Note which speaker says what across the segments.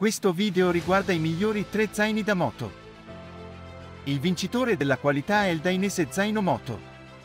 Speaker 1: Questo video riguarda i migliori 3 zaini da moto. Il vincitore della qualità è il dainese zaino moto.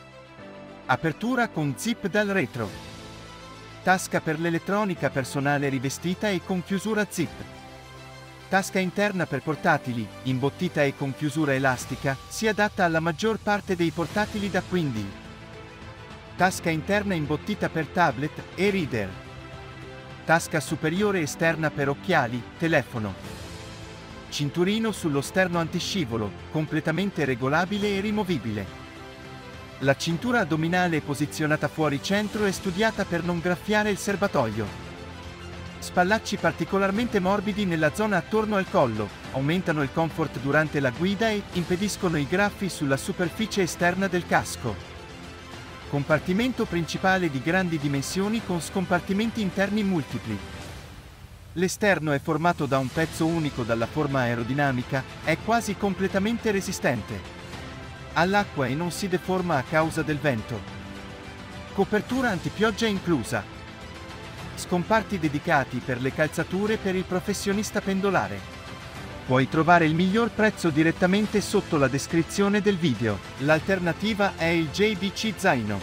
Speaker 1: Apertura con zip dal retro. Tasca per l'elettronica personale rivestita e con chiusura zip. Tasca interna per portatili, imbottita e con chiusura elastica, si adatta alla maggior parte dei portatili da 15. Tasca interna imbottita per tablet e reader. Tasca superiore esterna per occhiali, telefono. Cinturino sullo sterno antiscivolo, completamente regolabile e rimovibile. La cintura addominale posizionata fuori centro è studiata per non graffiare il serbatoio. Spallacci particolarmente morbidi nella zona attorno al collo, aumentano il comfort durante la guida e impediscono i graffi sulla superficie esterna del casco. Compartimento principale di grandi dimensioni con scompartimenti interni multipli. L'esterno è formato da un pezzo unico dalla forma aerodinamica, è quasi completamente resistente all'acqua e non si deforma a causa del vento. Copertura antipioggia inclusa. Scomparti dedicati per le calzature per il professionista pendolare. Puoi trovare il miglior prezzo direttamente sotto la descrizione del video. L'alternativa è il JBC zaino.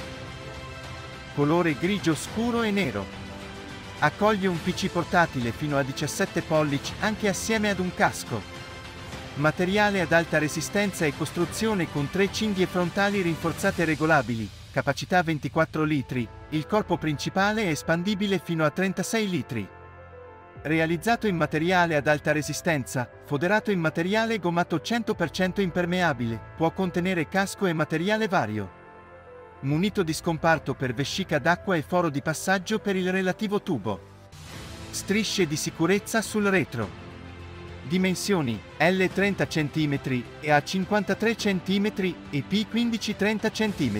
Speaker 1: Colore grigio scuro e nero. Accoglie un PC portatile fino a 17 pollici anche assieme ad un casco. Materiale ad alta resistenza e costruzione con 3 cinghie frontali rinforzate regolabili, capacità 24 litri, il corpo principale è espandibile fino a 36 litri. Realizzato in materiale ad alta resistenza, foderato in materiale gommato 100% impermeabile, può contenere casco e materiale vario. Munito di scomparto per vescica d'acqua e foro di passaggio per il relativo tubo. Strisce di sicurezza sul retro. Dimensioni: L 30 cm e A 53 cm e P 15 30 cm.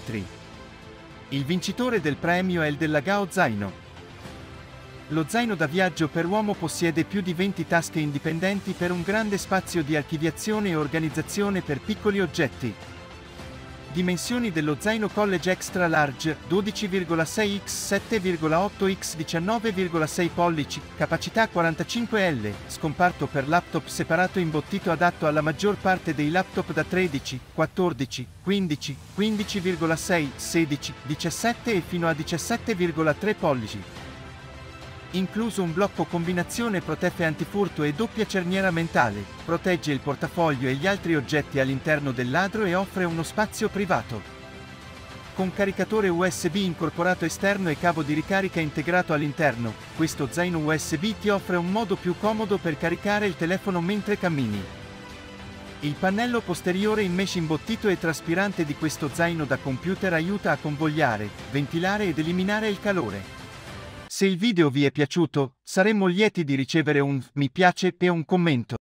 Speaker 1: Il vincitore del premio è il della Gao Zaino. Lo zaino da viaggio per uomo possiede più di 20 tasche indipendenti per un grande spazio di archiviazione e organizzazione per piccoli oggetti. Dimensioni dello zaino College Extra Large, 12,6 x 7,8 x 19,6 pollici, capacità 45 L, scomparto per laptop separato imbottito adatto alla maggior parte dei laptop da 13, 14, 15, 15,6, 16, 17 e fino a 17,3 pollici. Incluso un blocco combinazione Protef antifurto e doppia cerniera mentale, protegge il portafoglio e gli altri oggetti all'interno del ladro e offre uno spazio privato. Con caricatore USB incorporato esterno e cavo di ricarica integrato all'interno, questo zaino USB ti offre un modo più comodo per caricare il telefono mentre cammini. Il pannello posteriore in mesh imbottito e traspirante di questo zaino da computer aiuta a convogliare, ventilare ed eliminare il calore. Se il video vi è piaciuto, saremmo lieti di ricevere un mi piace e un commento.